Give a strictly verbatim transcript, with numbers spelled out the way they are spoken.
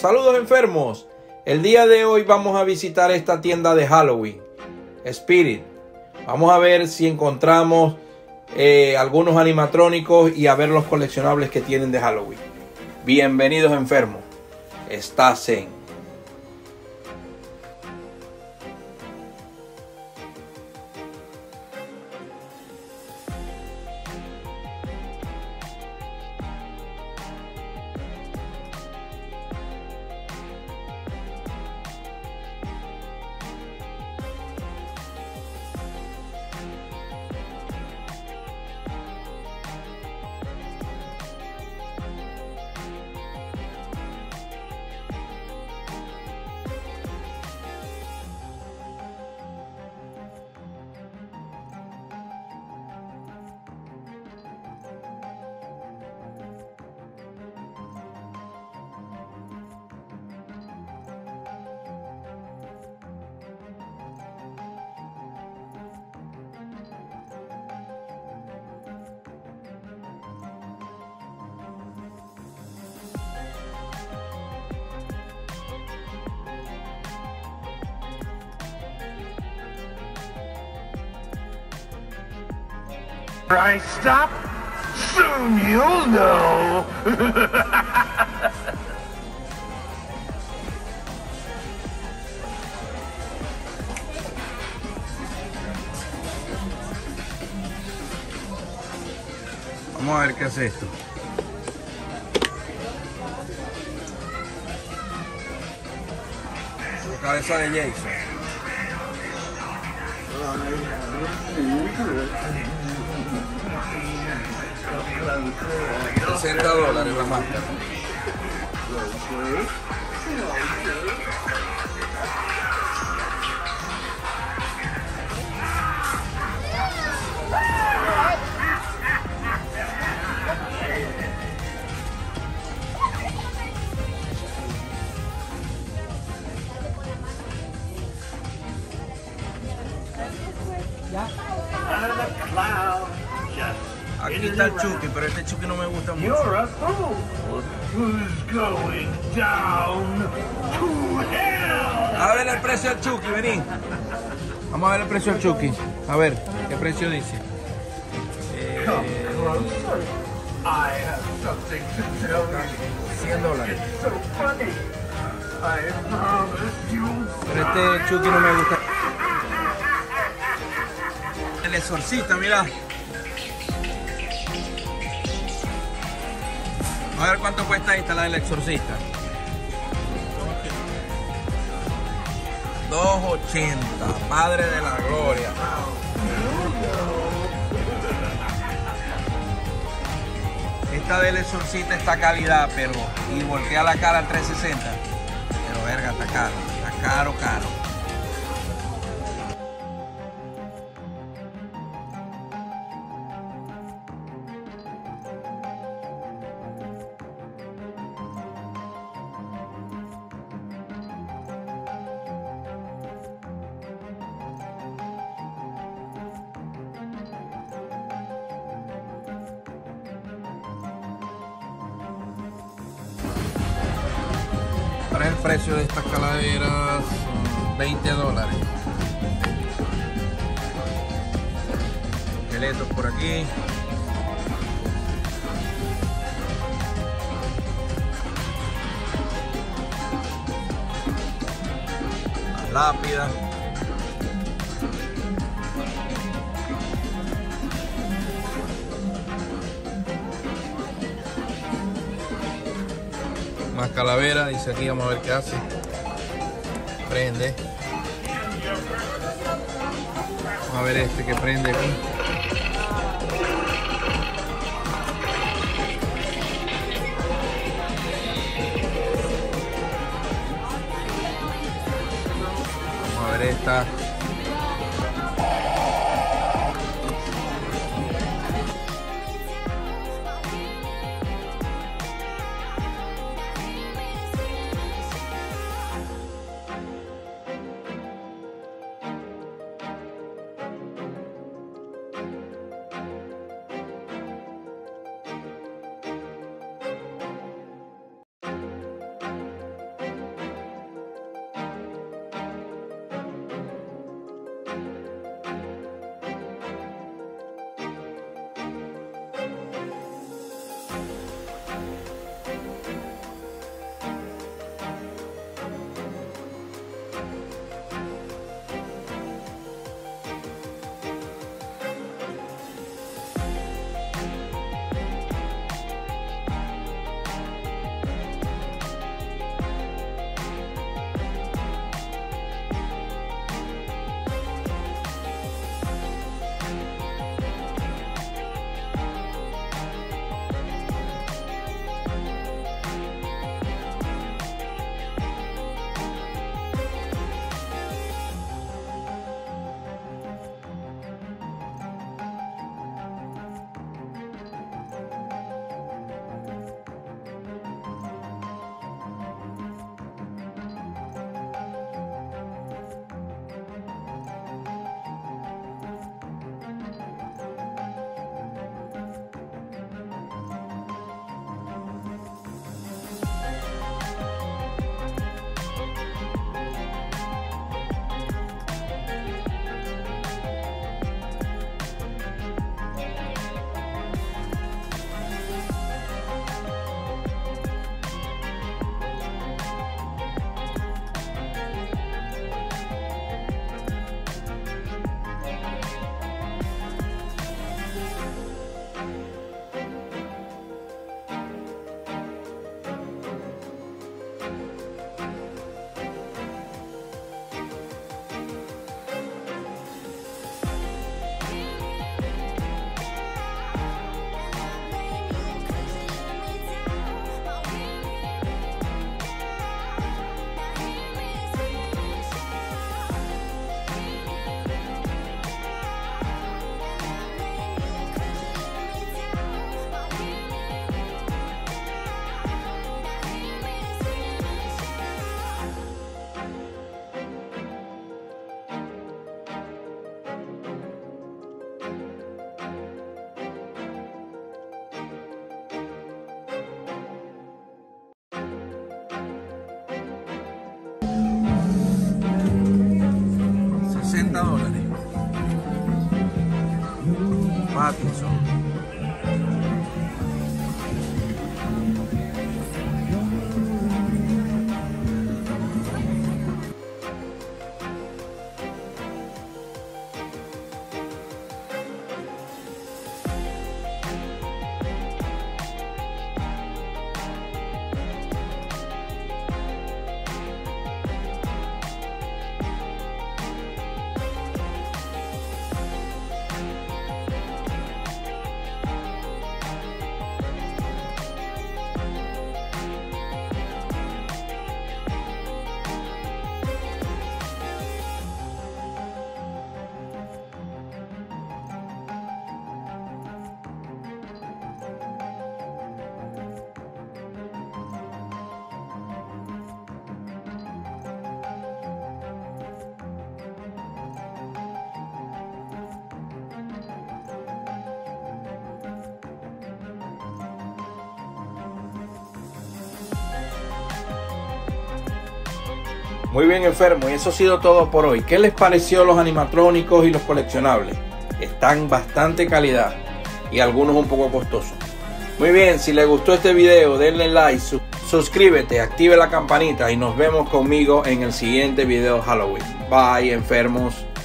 Saludos enfermos. El día de hoy vamos a visitar esta tienda de Halloween, Spirit. Vamos a ver si encontramos eh, algunos animatrónicos y a ver los coleccionables que tienen de Halloween. Bienvenidos enfermos. Estás en I stop, soon you'll know. Vamos a ver qué es esto. La cabeza de Jason. sesenta dólares la máscara. Aquí está el Chucky, pero este Chucky no me gusta mucho. You're a fool. Who's going down to hell? A ver el precio del Chucky, vení. Vamos a ver el precio del Chucky. A ver, ¿qué precio dice? Eh, I have something to tell you. cien dólares. It's so funny. I promise you. Pero este Chucky no me gusta. El exorcista, mira. A ver cuánto cuesta esta, la del exorcista. dos ochenta, Padre de la Gloria. Esta del exorcista está calidad, pero y voltea la cara al trescientos sesenta. Pero verga, está caro, está caro, caro. Ahora el precio de estas calaveras, veinte dólares. Esqueletos por aquí. Las lápidas. Más calavera, dice aquí, vamos a ver qué hace. Prende. Vamos a ver este que prende aquí. Vamos a ver esta. Muy bien, enfermo, y eso ha sido todo por hoy. ¿Qué les pareció los animatrónicos y los coleccionables? Están bastante calidad y algunos un poco costosos. Muy bien, si les gustó este video, denle like, su suscríbete, active la campanita y nos vemos conmigo en el siguiente video Halloween. Bye, enfermos.